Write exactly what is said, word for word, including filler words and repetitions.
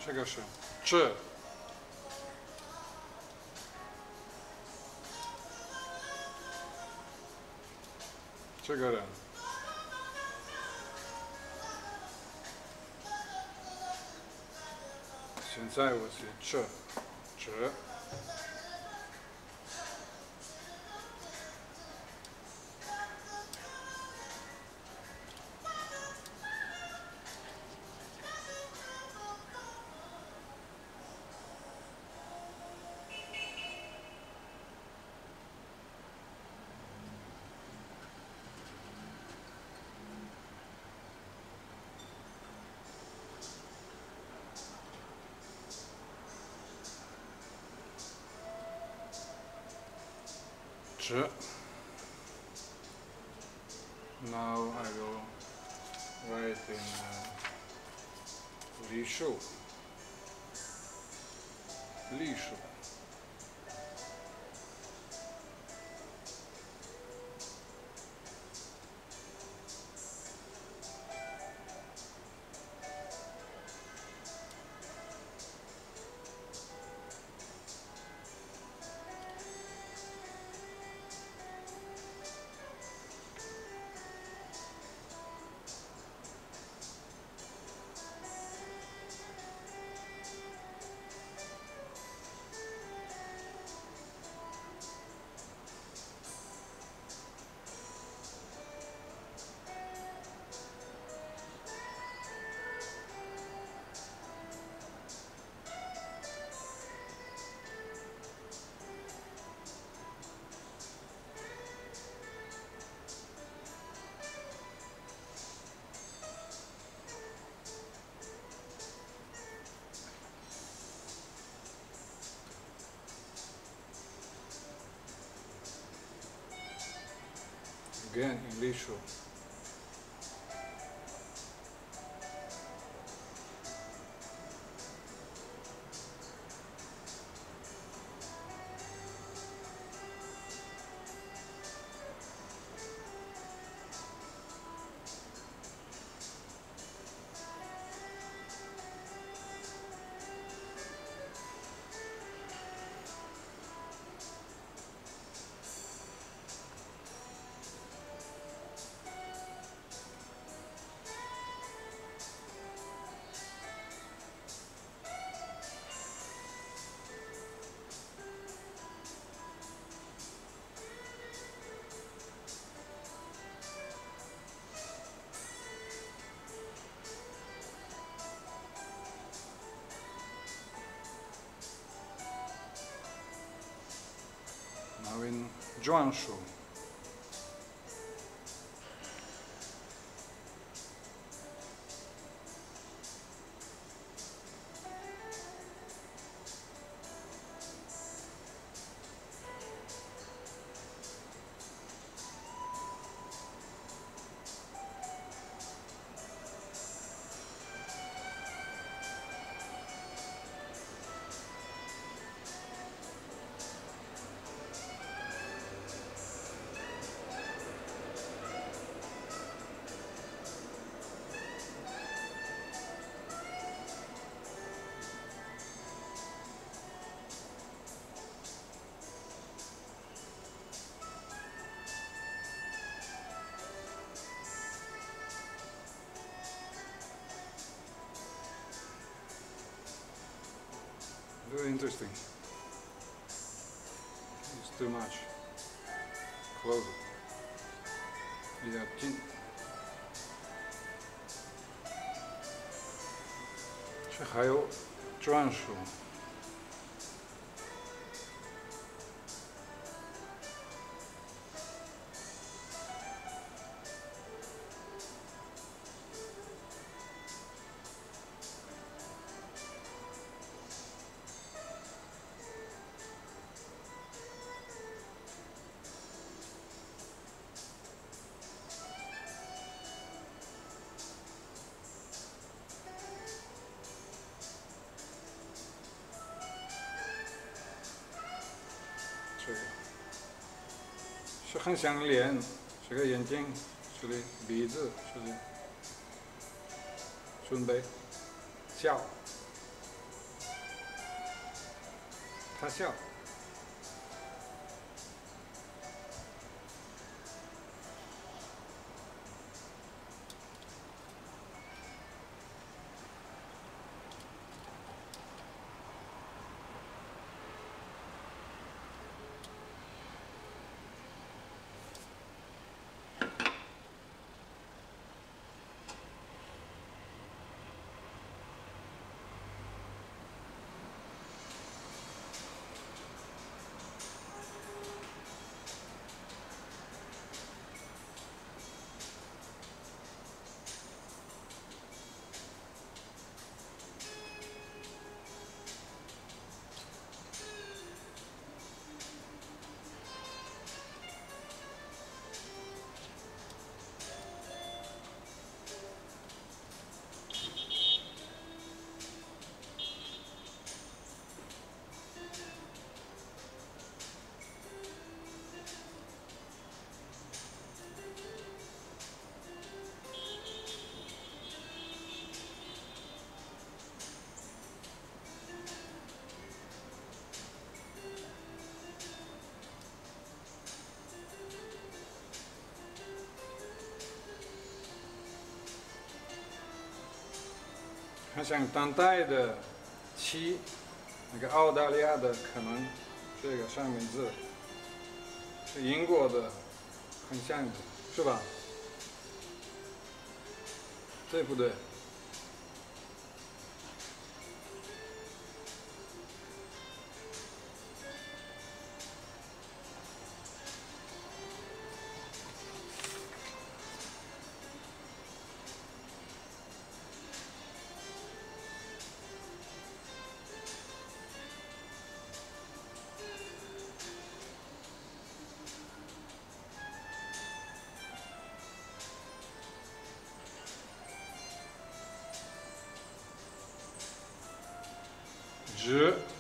这个是这，这个人，现在我写这，这。 直。Now I will write in uh, 隶数，隶数。Again in 隶数。 Now in 篆书。 Very interesting. It's too much. Close it. 比较近。这还有篆书。这个是很像脸，这个眼睛，这里鼻子，这里准备笑。 他笑。他像当代的七，那个澳大利亚的可能这个三明治是英国的，很像的，是吧？对不对？直。